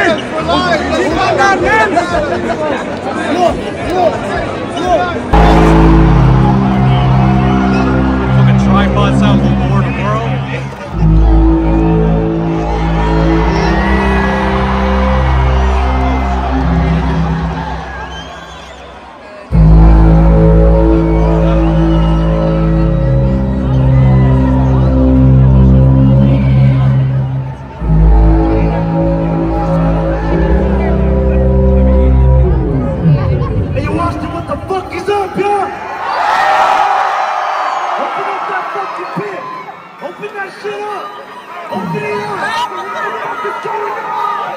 Fucking tripods out the Lord of the world. Open that shit up! Open it up! What's going on?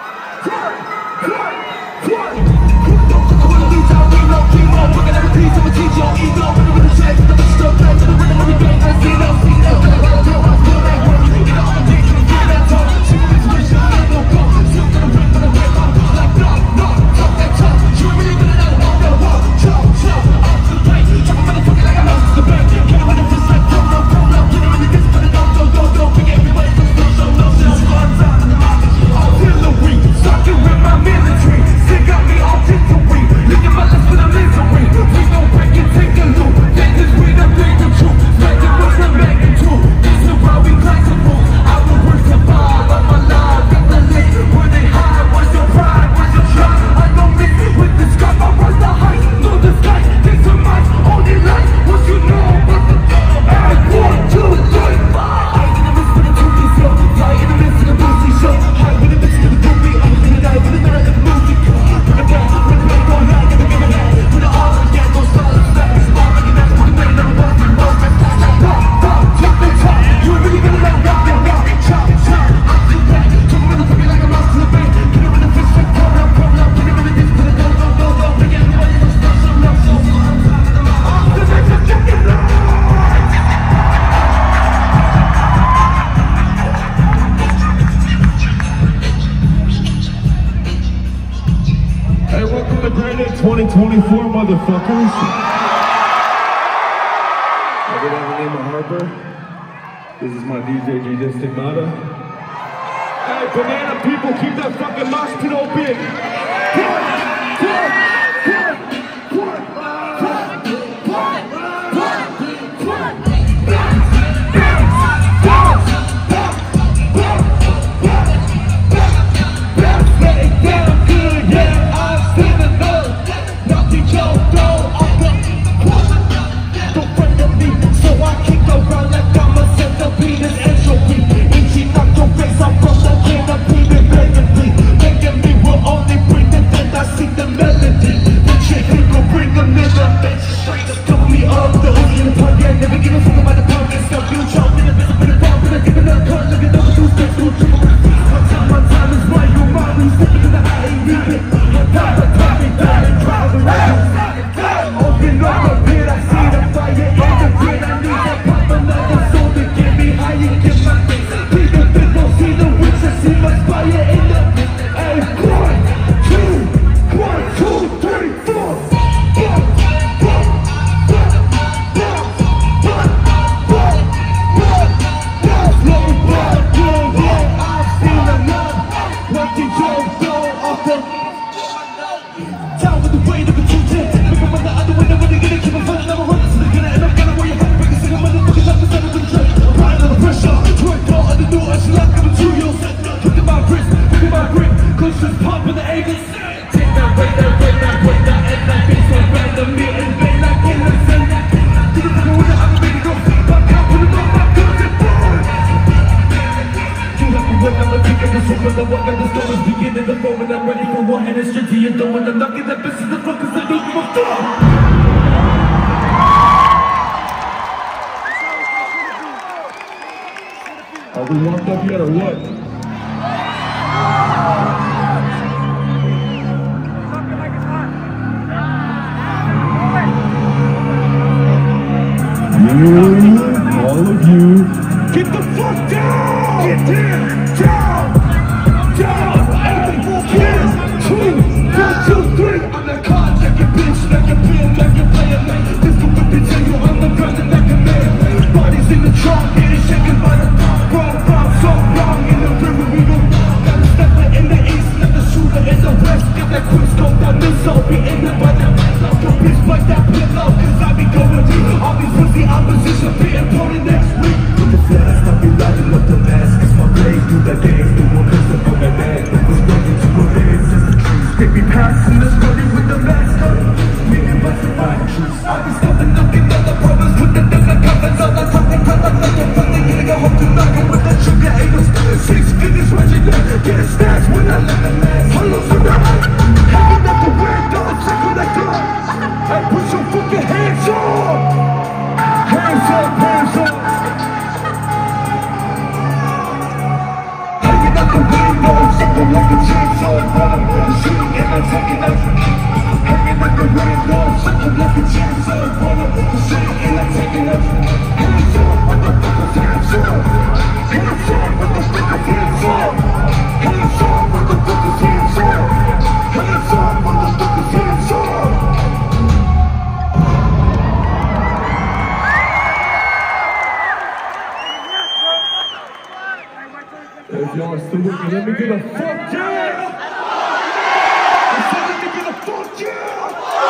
Hey, welcome to Granite 2024, motherfuckers. I go by the name of Harper. This is my DJ, G Stigmata. Hey, banana people, keep that fucking mosh pit open. Are we warmed up yet or what? You, all of you, get the fuck down! Get down! Down! Down! Hey, 1, 2, 3! I'm the card, like a bitch, like a bill, like a player, like this the whip and tell you I'm the brother, like a man. Bodies in the trunk, getting shaken by the wrong, so wrong in the river, we go. Got a stepper in the east. I'm taking up. Hanging like the window, something like a chainsaw. Roll up the shit and I'm taking up. Hands up, motherfuckers, hands up. Hands up, motherfuckers, hands up. Hands up, motherfuckers, hands up. Hands up, motherfuckers, hands up. If y'all are still with me, let me get a fuck yeah! I said let me get a fuck yeah!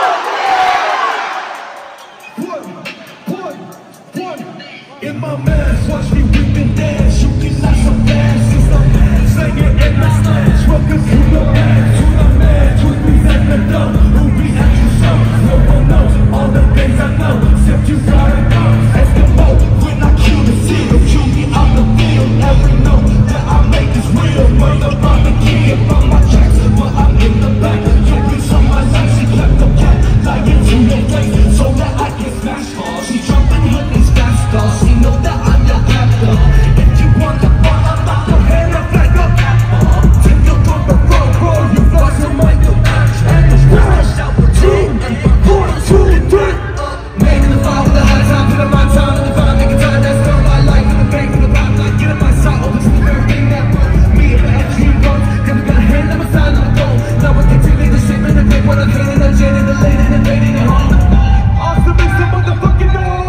One. In my mask, watch me whip and dance. You can not so fast, it's the man. Sing it in my slash. Welcome to the man, to me at the door. Who be at your show? No one knows all the things I know. Except you gotta go. Eskimo, when I kill the seal, kill me out the field. Every note that I make is real. Murder by the kid from my tracks, but I'm in the back. You bitch on my life, she kept the cat lying to your face, so that I can smash her. She jumping with these fast stars. She know that I'm your actor. If you want the fun, I'm not your head up like a apple. Take your from the road, bro. You lost some mind, you act. And it's flash out with 2, 1, 2, 3. Making the fire with the high time, put up my time in the vibe, making time. That's not my life in the bank, in the vibe. Like get up my side, over to everything that runs. Me and the entry runs. Then we got a hand on my side of the phone. Now we continue the shit, man. The great one, I'm hating, I'm jaded, the lady, and rating it home. Awesome is the motherfucking noise.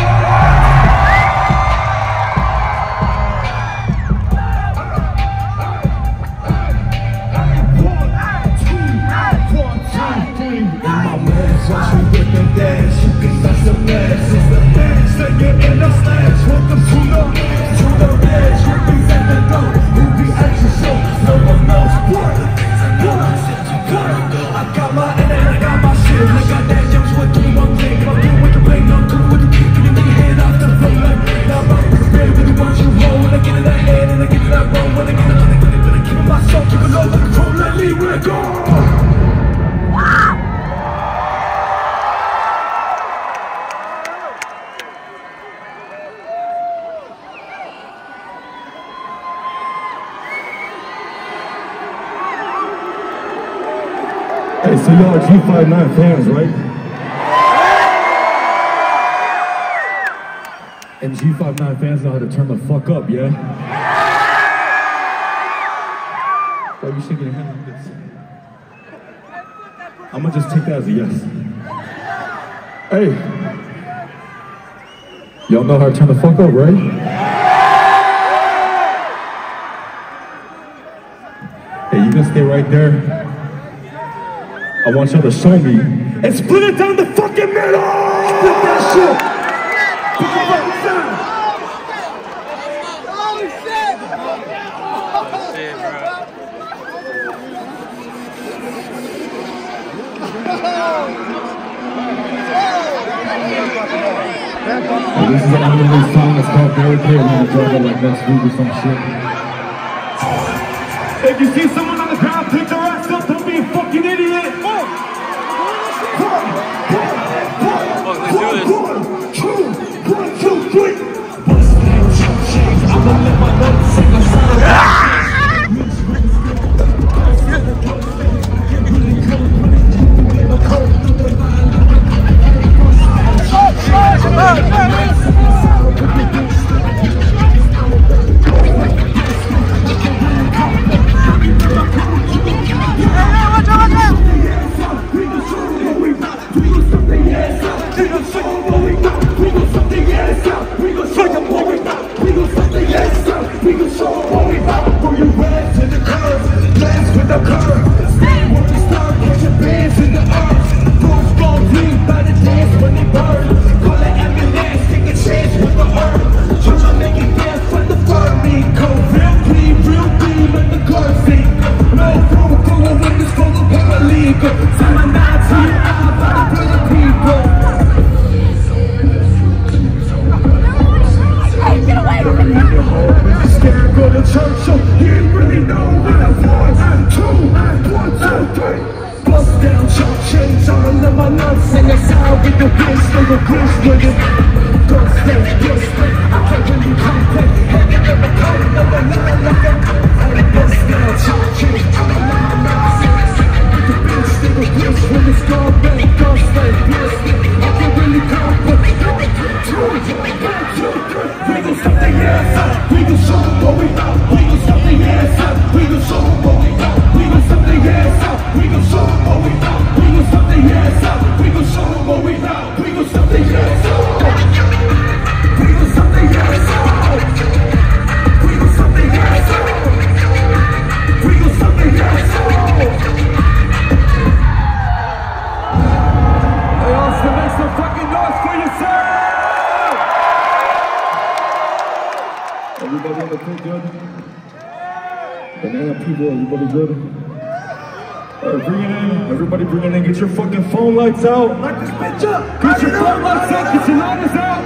Watch me whip and dance, you can not so fast, it's the man, sing it in the slash. Welcome to the edge, represent the door, who be at your show, no one knows what. I got my and I got my shit, I got that jumps with 3, 1 thing, I'm doing with the rain, I'm doing with the kick, and then head off the floor like, now I'm prepared with the ones you roll, when I get in that head, and I get in that roll, when I get in that, when I keep it myself, keep it over control, let me let go. Hey, so y'all are G59 fans, right? And G59 fans know how to turn the fuck up, yeah? Why are you shaking your hand like this? I'm gonna just take that as a yes. Hey, y'all know how to turn the fuck up, right? Hey, you gonna stay right there? I want y'all to show me and split it down the fucking middle! Split that shit! Put your fucking sound! Oh shit! Shit, bro. Hey, this is an unreleased song, it's called Barricade. I'm gonna drop it like next week or some shit. If you see someone on the ground, pick their ass up, don't be a fucking idiot! Let's do this. 1, 2, 3. Everybody in the crew good? Banana people, everybody good? Alright, bring it in. Everybody bring it in. Get your fucking phone lights out. Light this bitch up. Get your phone lights out. Get your lighters out.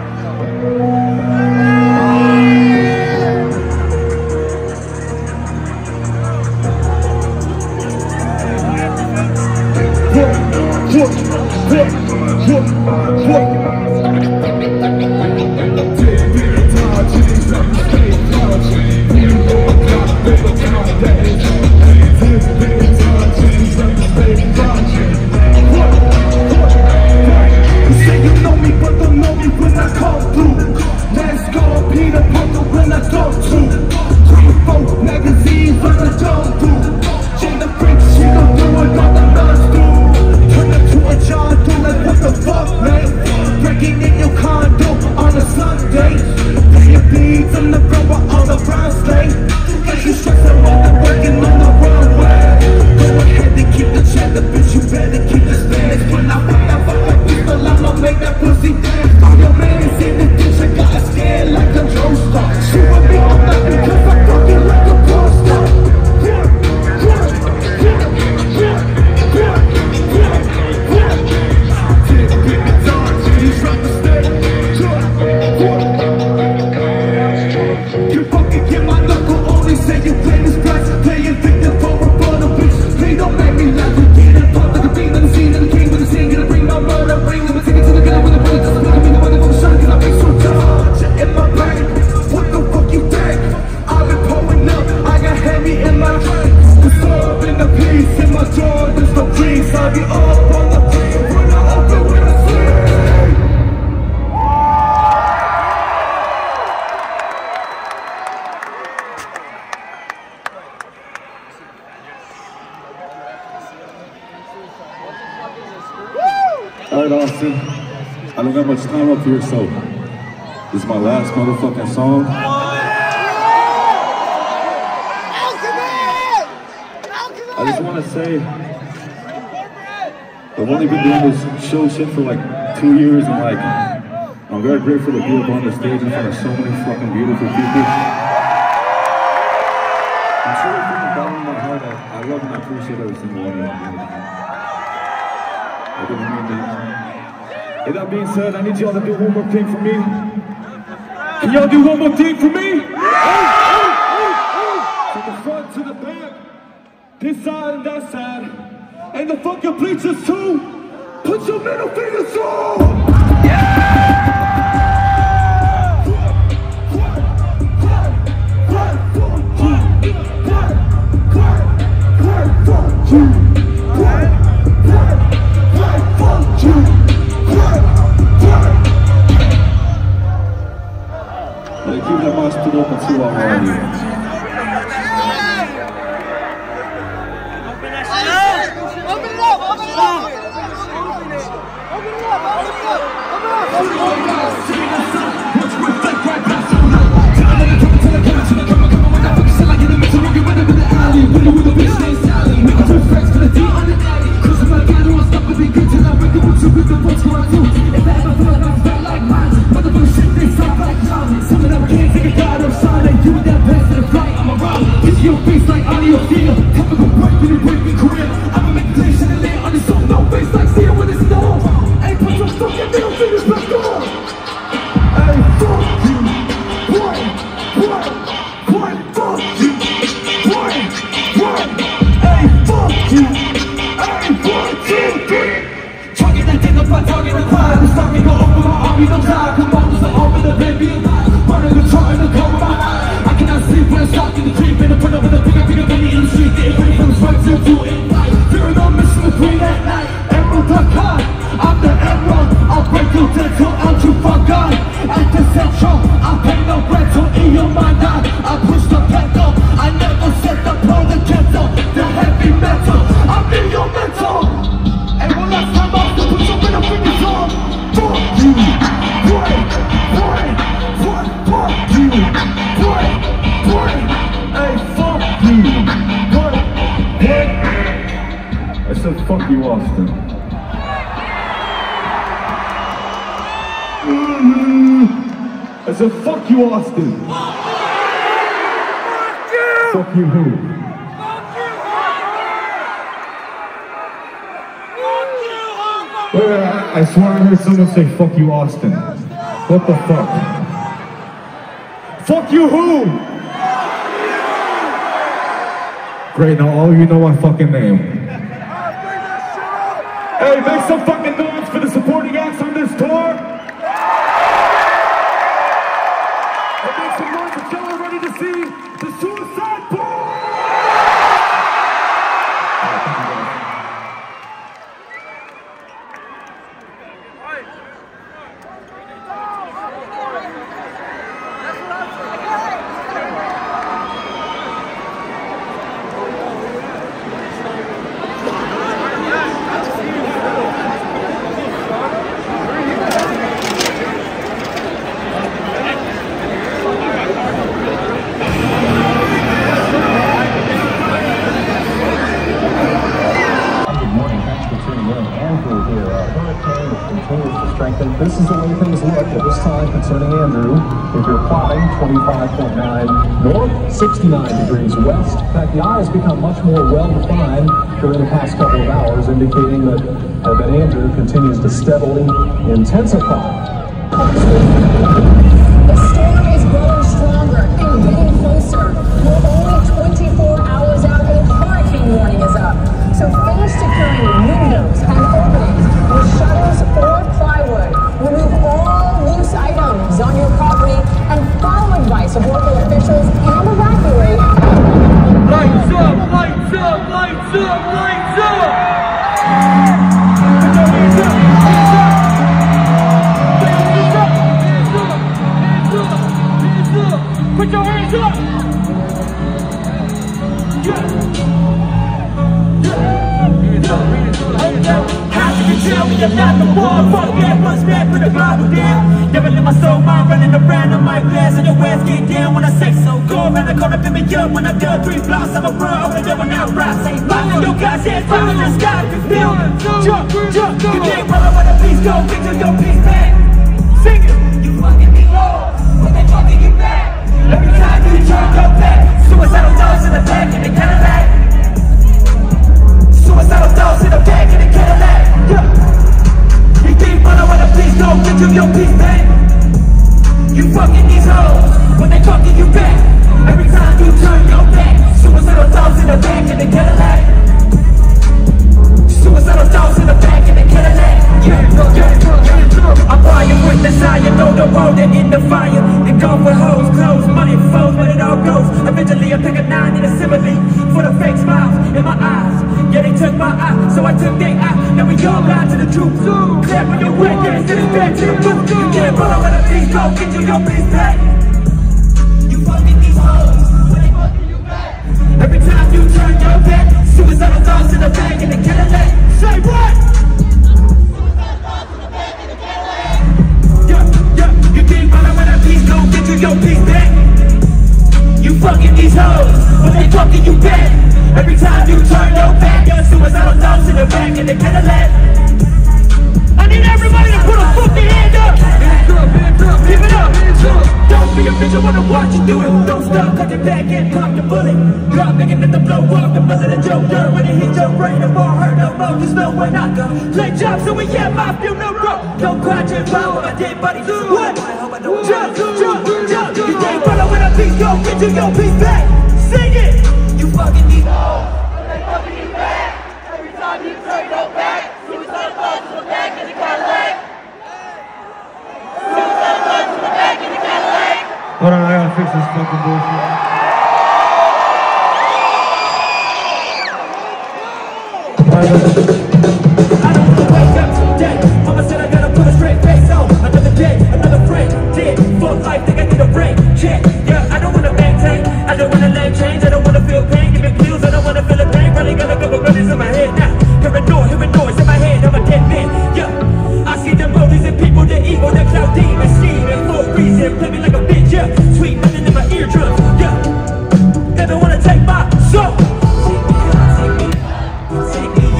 Alright, Austin, I don't got much time up here, so this is my last motherfucking song. I just want to say, I've only been doing this show shit for like 2 years, and like, I'm very grateful to be up on the stage in front of so many fucking beautiful people. I'm sure from the bottom of my heart, I love and I appreciate every single one of you. With that being said, I need y'all to do one more thing for me. Can y'all do one more thing for me? From the front to the back, this side and that side, and the fucking bleachers too. Put your middle fingers on! Keep that mosh put open too already. Open that shit up! Open it up! Open it up! Open it up! Fuck you, Austin. I said, fuck you, Austin. Fuck you who? Wait, I swear I heard someone say fuck you Austin. What the fuck? Fuck you who? Great, now all of you know my fucking name. Hey, make some fucking noise for the supporting acts on this tour. And make some noise if y'all are ready to see the Suicide Boys. This is the way things look at this time concerning Andrew. If you're plotting 25.9 north, 69 degrees west. In fact, the eye has become much more well-defined during the past couple of hours, indicating that Andrew continues to steadily intensify. The storm is growing stronger and getting closer. We're only 24 hours out and hurricane warning is up. So finish securing windows and openings with shutters or plywood. Remove all loose items on your property and follow advice of local officials and evacuate. Lights up, lights up, lights up, lights up! Put your hands up! How can you tell me I'm not the one? Fuck that, what's that for the Bible down? Never let my soul mind running around on my glass and your ass get down when I say so. Go around the corner, pick me up when I done 3 blocks. I'ma run over the devil now, right? Say, fire, your God's hands, fire in the sky, build, jump, jump. You can't run over the peace, go get your peace back. Sing it! You fucking me low, when they fucking you back. Every time you turn your back, suicidal thoughts in the back in the Cadillac. Suicidal thoughts in the back in the Cadillac. Yeah. You think run over the peace, go get your peace back. You fucking these hoes, when they fucking you back. Every time you turn your back, suicidal thoughts in the back in the Cadillac. Suicidal thoughts in the back in the Cadillac. I'm flying with desire, know the road and in the fire. And go with hoes, clothes, money, foes, but it all goes. Eventually I pick a 9 in a simile for the fake smiles in my eyes. Yeah, they took my eye, so I took their eye. Now we all lie to the truth. Clap on your way, yeah, send it back to the booth. You can't run over the peace, go get your peace back. You fucking these hoes, when they fucking you back. Every time you turn your back, suicidal thoughts in the back in the Cadillac. Say what? Suicidal thoughts in the back in the Cadillac. Yeah, you can't run over the peace, go get your peace back. You fucking these hoes, when they fucking you back. Every time you turn your back, your suicidal thoughts in the back in the Cadillac. I need everybody to put a fucking hand up. Hands up, hands up, give it up, hands up. Don't be a bitch, I wanna watch you do it. Don't stop, cut your back and pop the bullet. Drop, making it the blow up, the buzz of the joke. Dirt when it hit your brain, the ball hurt no more. Just know when I go. Play job, so we yeah, my feel no rope. Don't cry, just bow on my dead body. What? Jump, jump, jump. You can't run over the peace, go get your peace back. Sing it. You fucking need hoes, when they fucking you back. Every time you turn your back, suicidal thoughts in the back in the Cadillac. Suicidal thoughts in the back in the Cadillac. Hold on, I gotta fix this fucking bullshit. I don't wanna wake up today. Mama said I gotta put a straight face on. Another day, another break. Dead, full life, think I need a break. Check, yeah, I don't wanna maintain. I don't wanna let change, I don't wanna feel pain. Give me pills, I don't wanna feel the pain. Probably got a couple brothers in my head now. Hearing noise in my head, I'm a dead man. Yeah, I see them bullies and people, the evil, the cloud demon, scheming for a reason. Play me like a bitch, yeah. Sweet nothing in my eardrums, yeah. Never wanna take my soul. Take me.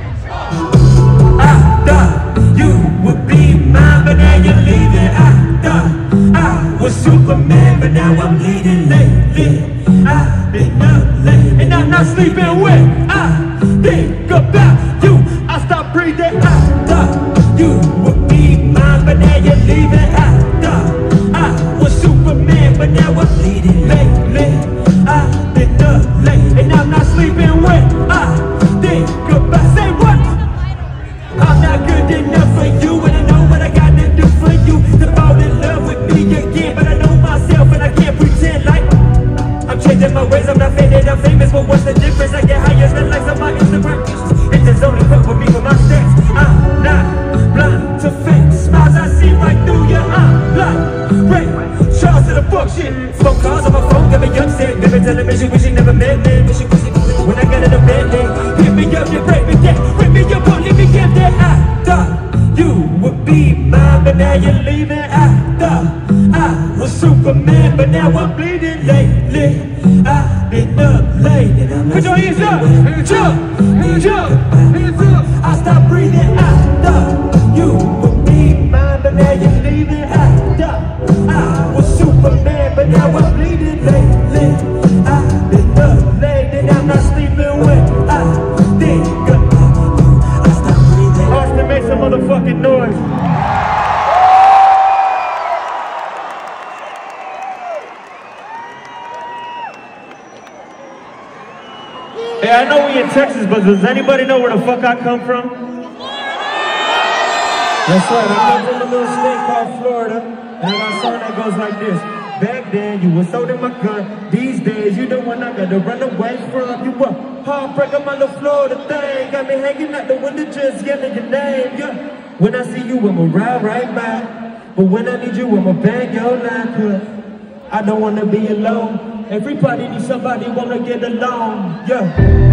I thought you would be mine, but now you're leaving. I thought I was Superman, but now I'm bleeding lately. I've been up late and I'm not sleeping when I think about you. I stop breathing. I thought you would be mine, but now you're leaving. I thought I was Superman, but now I'm bleeding lately. I've been up late and I'm not sleeping when I think about. Say what? I'm not good enough for you, and I know what I got to do for you. To fall in love with me again, but I know myself and I can't pretend like I'm changing my ways. I'm not faded, I'm famous, but what's the difference? I get higher than likes on my Instagram pictures. It's just only fuck with me for my stats. I'm not blind to fake smiles, I see right through you. I'm blind, Ray Charles to the fuck shit. Phone calls on my phone, got me upset. Never telling me she wish she never met me, but she wish she when I got in the bed, hit me up, you break me down, rip me up, leave me get that. I thought you would be mine, but now you're leaving. I thought I was Superman, but now I'm bleeding lately. I've been up late and I'm put your hands up, hands up, hands up, hands up. I stopped breathing. I thought you would be mine, but now you're leaving. I thought I was Superman, but now I'm bleeding lately. I've been up late and I'm not sleeping when I think about you. I stopped breathing. Austin, make some motherfucking noise. Hey, I know we in Texas, but does anybody know where the fuck I come from? That's right, I come from a little state called Florida, and I got a song that goes like this. Back then, you was holding my gun. These days, you the one I gotta run away from. You a heartbreaker, my little Florida thing. Got me hanging out the window just yelling your name, yeah. When I see you, I'ma ride right by. But when I need you, I'ma bang your line, cause I don't wanna be alone. Everybody needs somebody wanna get along, yeah.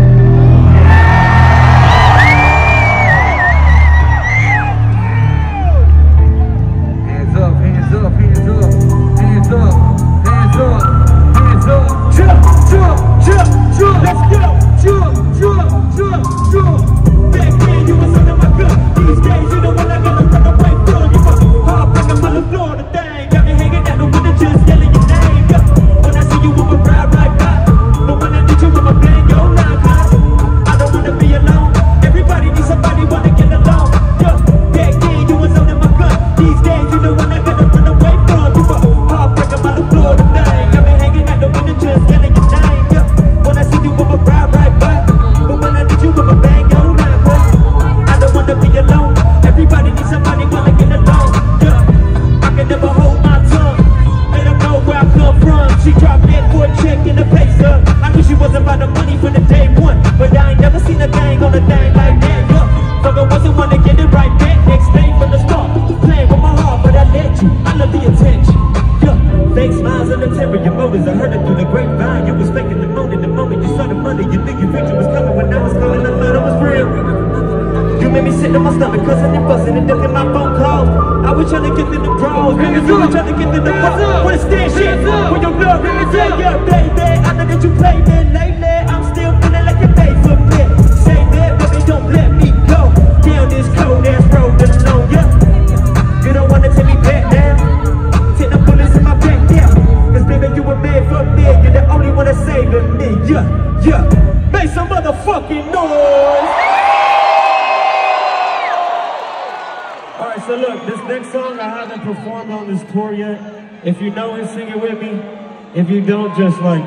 If you know it, sing it with me. If you don't, just like,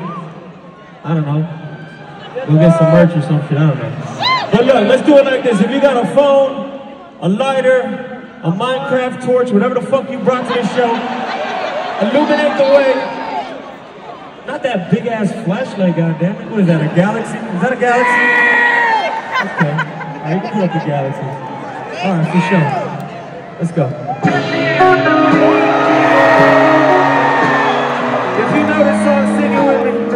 I don't know, go get some merch or some shit, I don't know. But look, let's do it like this. If you got a phone, a lighter, a Minecraft torch, whatever the fuck you brought to this show, illuminate the way. Not that big ass flashlight, goddammit. What is that, a galaxy? Is that a galaxy? Okay, alright, you can put up the galaxy. Alright, for sure. Let's go. If you know this song, sing it with me.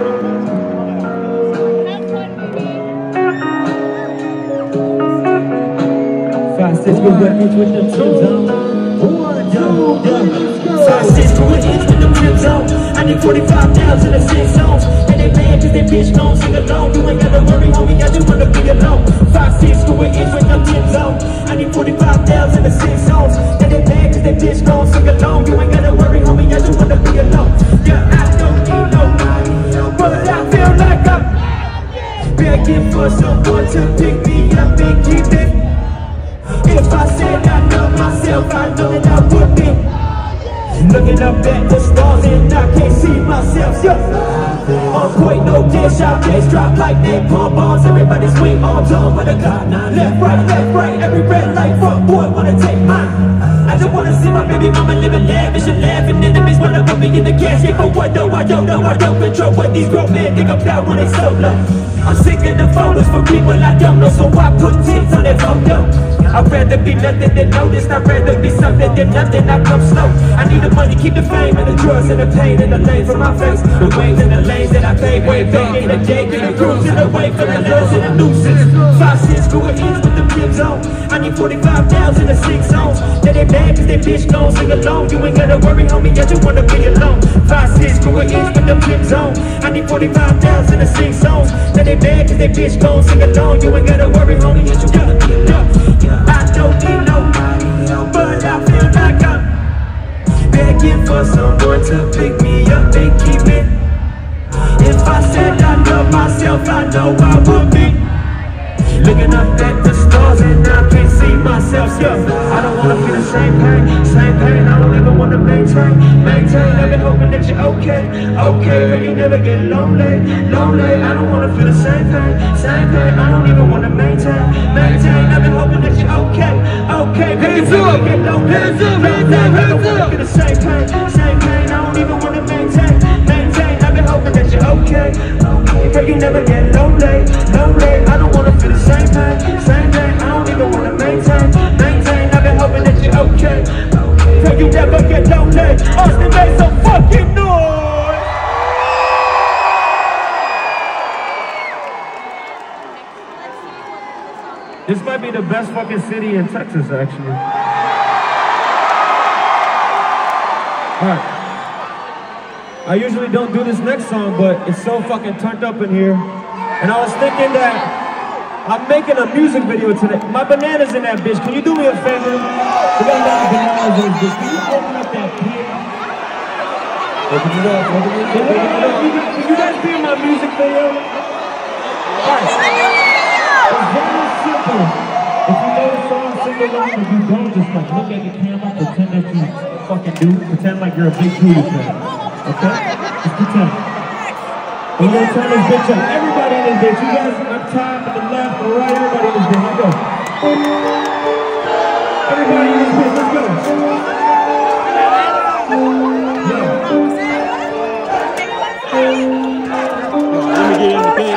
5, 6, go back with them trips on. 1, 2, 5, 6, go with them trips on. I need 45,000 in 6 songs. And they mad cause they bitch gon' sing along. You ain't gotta worry, homie, I just wanna be alone. 5, 6, go with them trips on. I need 45,000 in 6 songs. And they mad cause they bitch gon' sing along. You ain't gotta worry, homie, I just wanna be alone. Yeah, I don't need nobody, but I to pick me up and keep it. If I said I love myself, I know that I would be looking up at the stars and I can't see myself. On point, no dish, I bass drop like they pump bombs. Everybody swing arms on with a God. Now left, right, every red light front boy wanna take mine. I just wanna see my baby mama living lavish and laughing. Enemies wanna put me in the casket, but what though? I don't know, I don't control what these grown men think about when they solo. I'm sick of the photos for people I don't know, so I put tits on their photo. I'd rather be nothing than noticed, I'd rather be something than nothing. I come slow, I need the money, keep the fame and the drugs and the pain and the lane from my face. The waves and the lanes that I pay way back in the day. Get the cruising away from the letters and the nuisance. 5 cents, screw it in with the rims on. I need 45,000 in 6 zones. That they mad cause they bitch gon' sing along. You ain't gotta worry homie, I just wanna be alone. 5 cents, screw it in with the rims on. I need 45,000 in 6 zones. That they mad cause they bitch gon' sing along. You ain't gotta worry homie, I just wanna be alone. I don't need nobody, but I feel like I'm begging for someone to pick me up and keep it. If I said I love myself, I know I would be looking up at the stars and I can't see myself. I don't wanna feel the same pain. I don't even wanna maintain. I've been hoping that you're okay, but you never get lonely. I don't wanna feel the same pain. I don't even wanna maintain. I've been hoping that you're okay, but you never get lonely. I don't wanna feel the same pain. I don't even wanna maintain. I've been hoping that you're okay, but you never get lonely. I don't wanna feel the same pain. I don't even wanna maintain. I've been hoping that you're okay, but you never get lonely. Austin, make some fucking noise. This might be the best fucking city in Texas, actually. Alright. I usually don't do this next song, but it's so fucking turned up in here. And I was thinking that I'm making a music video today. My banana's in that bitch. Can you do me a favor? We got a lot of bananas in this bitch. Can you open up that pig? Open it up. Can you guys be in my music video? Alright. It's very simple. If you know the song, sing along. If you don't, just like look at the camera, pretend that you fucking do. Pretend like you're a big Huey fan. Okay? Just pretend. We're gonna turn this bitch up. Everybody in this bitch. You guys up top, to the left, to the right, everybody in this bitch. Let's go. Everybody in this bitch, let's go. Let me get in the pit.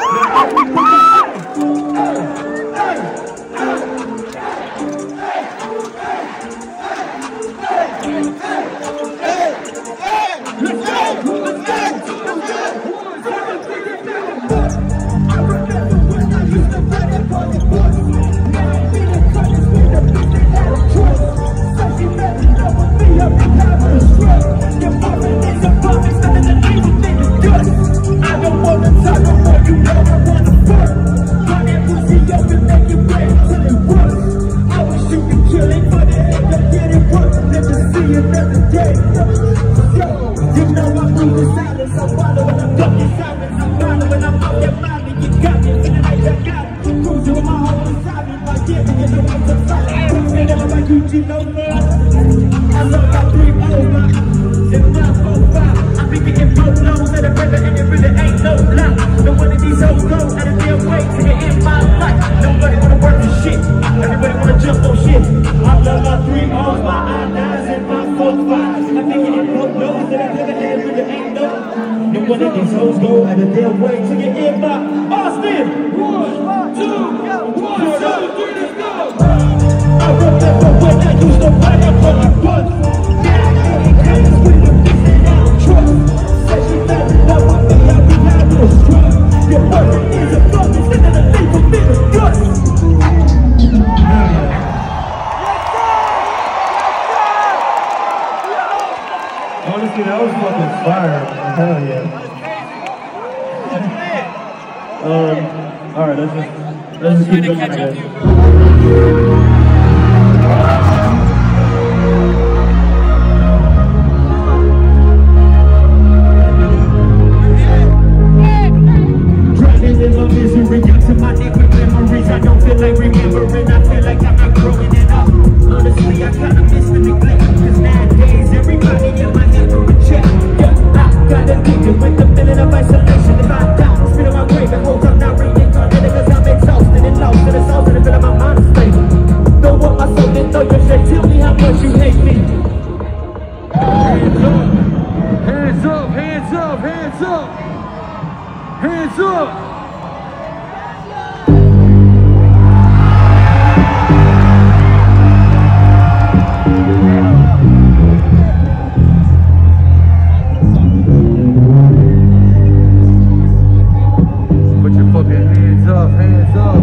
Honestly, that was fucking fire. Hell yeah. Alright, let's just keep looking at it. Driving in my misery, got to my neck with Hands up. Put your fucking hands up, hands up.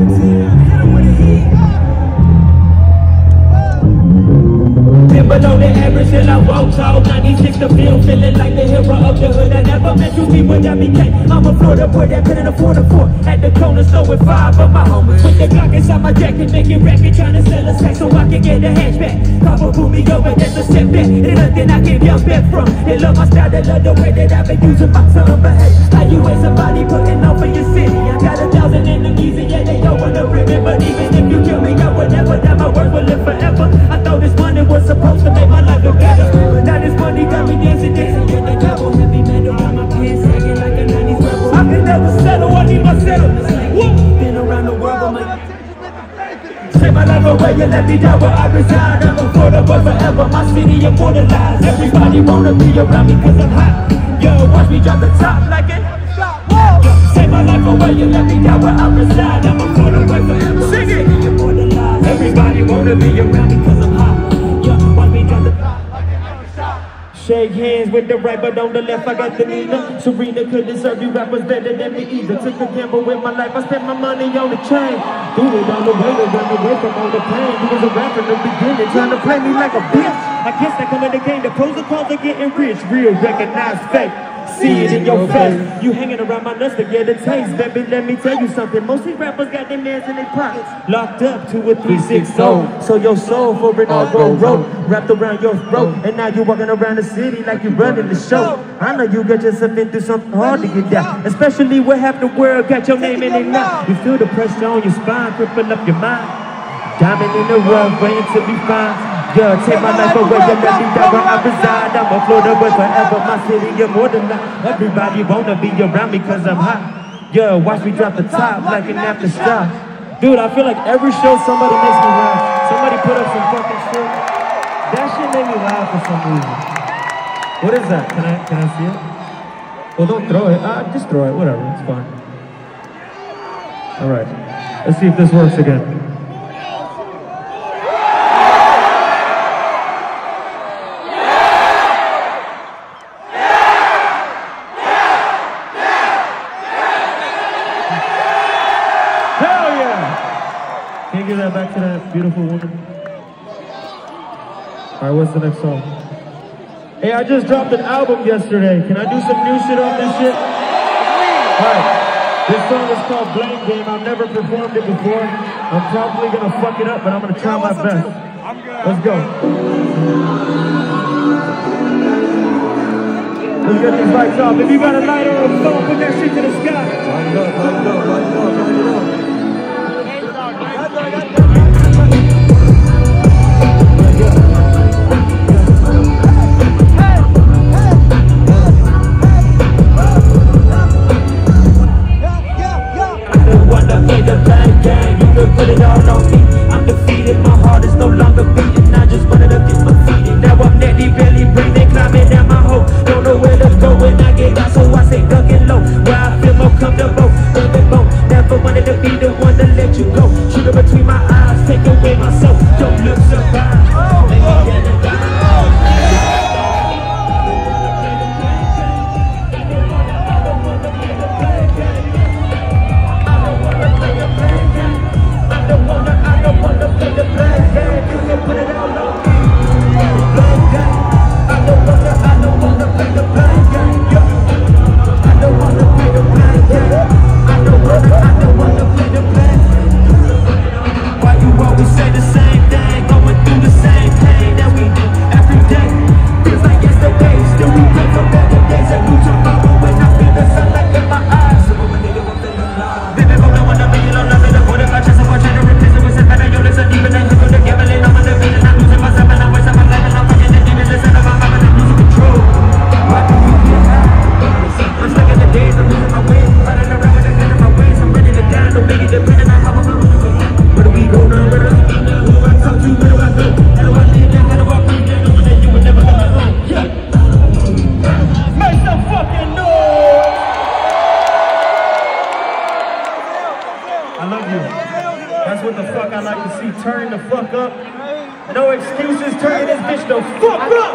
Below the average till I walk tall, 96 the field, feeling like the hero of the hood. I never meant to be what I became. I'm a Florida boy that couldn't afford a four. At the corner store with 5 of my homies. With the Glock inside my jacket, making racket, trying to sell a sack so I can get a hatchback. Papa pull me over, that's a step back. There's nothing I can jump back from. They love my style, they love the way that I've been using my tongue. But hey, how you ain't somebody putting on for your city? I got 1,000 enemies and yeah, they don't wanna remember. But even if you kill me, I would never, that my words will live forever. I thought this money was supposed to make my life look better. But now this money got me dancing, dancing with the devil. Heavy metal on my pants, sagging like a 90s rebel. I can never settle, I need my settle. Been around the world, I'm like, take my life away and let me die where I reside. I'm a Florida boy forever, my city immortalized. Everybody wanna be around me cause I'm hot. Yo, watch me drop the top like it. Take my life away and let me die where I reside. I'm a Florida boy forever, sing it. Immortalized. Everybody wanna be around me cause I'm hot. Shake hands with the right, but on the left I got the Nina. Serena couldn't serve you rappers better than me either. Took a gamble with my life, I spent my money on the chain. Threw it on the way to run away from all the pain. You was a rapper in the beginning, trying to play me like a bitch. I guess that come in the game, the pros and cons are getting rich. Real, recognized, fake. See it in your face. You hanging around my nuts to get a taste. Baby, let me tell you something. Most of these rappers got their hands in their pockets. Locked up to a 360. So your soul for an all-go rope wrapped around your throat. And now you walking around the city like you running the show. I know you got yourself into something hard to get down. Especially when half the world got your name in it now. You feel the pressure on your spine, crippling up your mind. Diamond in the rough, waiting to be fine. Yeah, take my life away and let me die where I reside. I'm a Florida boy forever, my city immortalized. Everybody wanna be around me cause I'm hot. Yeah, watch me drop the top like an aftershock. Dude, I feel like every show somebody makes me laugh. Somebody put up some fucking shit. That shit made me laugh for some reason. What is that? Can I see it? Well, don't throw it. Just throw it, whatever, it's fine. Alright, let's see if this works again. Can you give that back to that beautiful woman? Alright, what's the next song? Hey, I just dropped an album yesterday. Can I do some new shit off this shit? Alright, this song is called Blame Game. I've never performed it before. I'm probably gonna fuck it up, but I'm gonna try my best. Let's go. Let's get these lights off. If you got a lighter or a phone, put that shit to the sky. Light it up, light it up, light it up, light it up. Put it all on me. I'm defeated, my heart is no longer beating. I just wanted to get my feet in. Now I'm netty, barely breathing, climbing down my hole. Don't know where to go when I get out, so I say ducking low. Where I feel more comfortable, living more. Never wanted to be the one to let you go. Sugar between my eyes, take away my soul. Don't look surprised. Lay me down and die. what the fuck I like to see. Turn the fuck up. No excuses, turn this bitch the fuck up!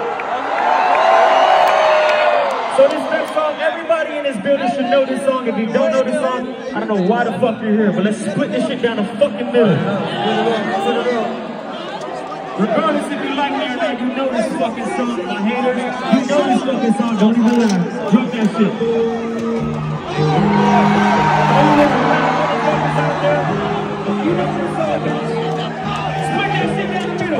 So this next song, everybody in this building should know this song. If you don't know this song, I don't know why the fuck you're here, but let's split this shit down the fucking middle. Regardless if you like me or not, you know this fucking song. My haters, you know this fucking song. Don't even lie. Drop that shit. All you little loud motherfuckers out there, you know what it's all about. Split that shit down the middle.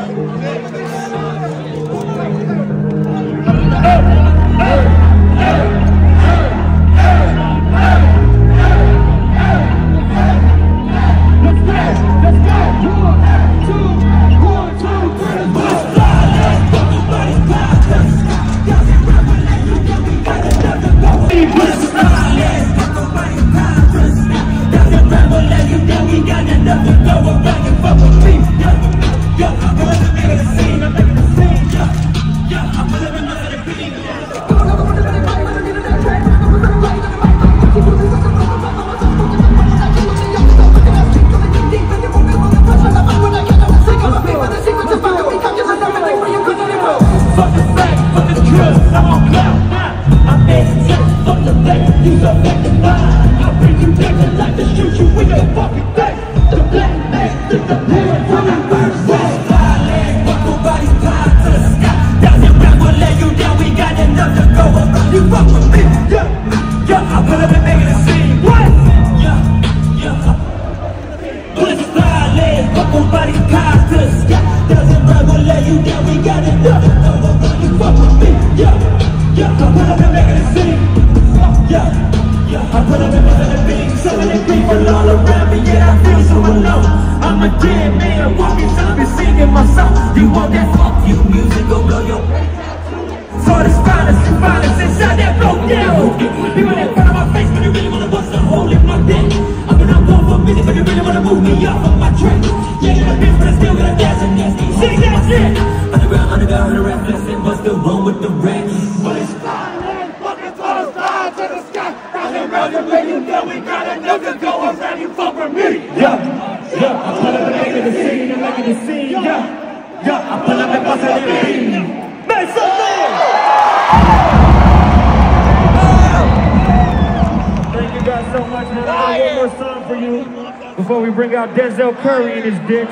Before we bring out Denzel Curry in his ditch.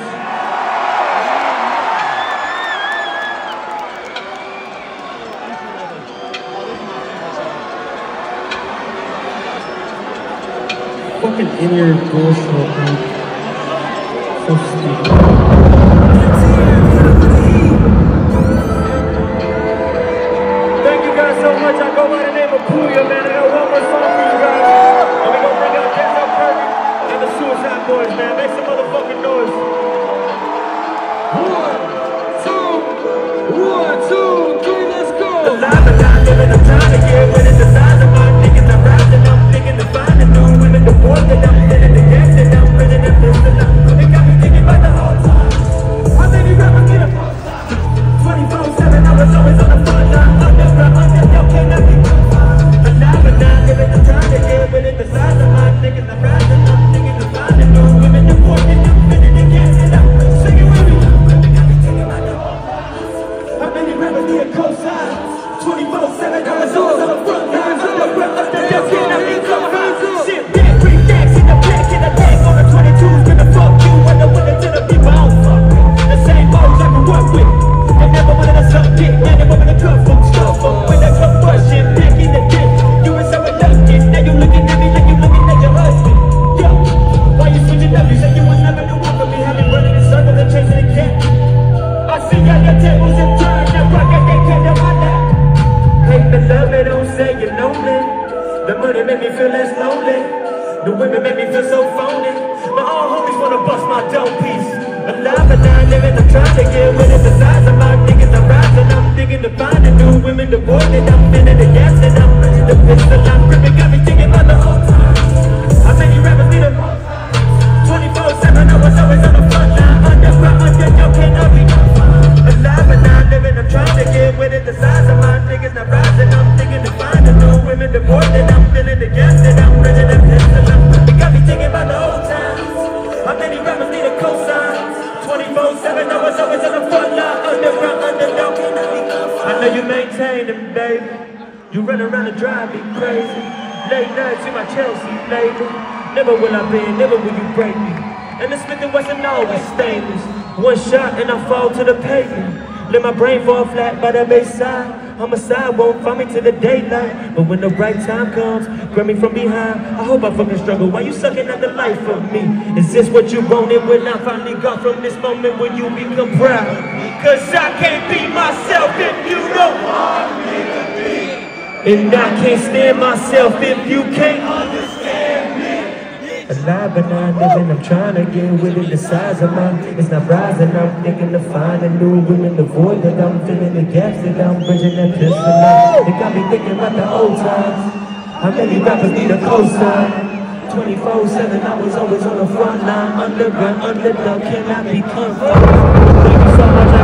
Fucking in-ear bullshit, man. So stupid. Thank you guys so much. I go by the name of Puya, man. I got one more song for you guys. And we gonna bring out Denzel Curry and the Suicide Boys, man. Make some motherfucking noise. 1, 2, 3, let's go. Alive and not living the time to get when it's the size of my niggas. I'm rising up, thinking to find a new women, the boys that I'm sitting, the gas that I'm running, and pissing up. It got me thinking about the whole time. How many rappers get a 24/7, I was always on the front line. Underground, y'all cannot be alive and not living the time to get when it's the size of my niggas. I'm rising up, thinking to find a new women, the boys that I'm sitting, the gas that I'm singing with me. How many rappers need a cosign? 24/7, I was always on the front line. Underground, y'all cannot be shit, back, bring stacks in the back, in the tank on the 22s. Gonna fuck you when the winner to the people I don't fuck with. The same hoes I grew up with. They never wanted to suck dick, now they want me to cuff them, stuff them. When they come pushing, back in the dick. You were so reluctant, now you looking at me like you looking at your husband. Yo, why you switching up? You said you was never the one for me. Have me running in circles and chasing a cat. I see all your tables and turns, that rock that they can't do my lap. Hate the love, they don't say you know me. The money make me feel less lonely. The women make me feel so phony. My old homies wanna bust my dope piece. Alive and not living, I'm trying to get with it. The size of my niggas, I'm rising. I'm thinking to find a new women. The boys that I'm feeling, the gas that I'm running, the pistol I'm gripping. Got me thinking about the whole time. How many rappers need a 24/7, I was always on the front line. Underground, y'all cannot be alive and not living, I'm trying to get with it. The size of my niggas, I'm rising. I'm thinking to find a new women. The boys that I'm feeling, the gas that I'm running, the pistol I'm gripping. Got me thinking about the whole time. How many rappers need drive me crazy. Late nights in my Chelsea, baby. Never will I bend, never will you break me. And the Smith & Wesson always stainless. One shot and I fall to the pavement. Let my brain fall flat by the bayside. Homicide won't find me to the daylight. But when the right time comes, grab me from behind. I hope I fucking struggle while you sucking at the life of me. Is this what you wanted when I finally got from this moment when you become proud? Cause I can't be myself if you don't want me to be. And I can't stand myself if you can't understand me. Alive but not living, I'm trying to get with it. The size of mine, it's not rising. I'm thinking to find a new woman. The void that I'm filling, the gaps that I'm bridging, that pissing out. It got me thinking about the old times. How many rappers need a cosign? 24/7, I was always on the front line. Underground, underdog, can I be confident? Thank you so much.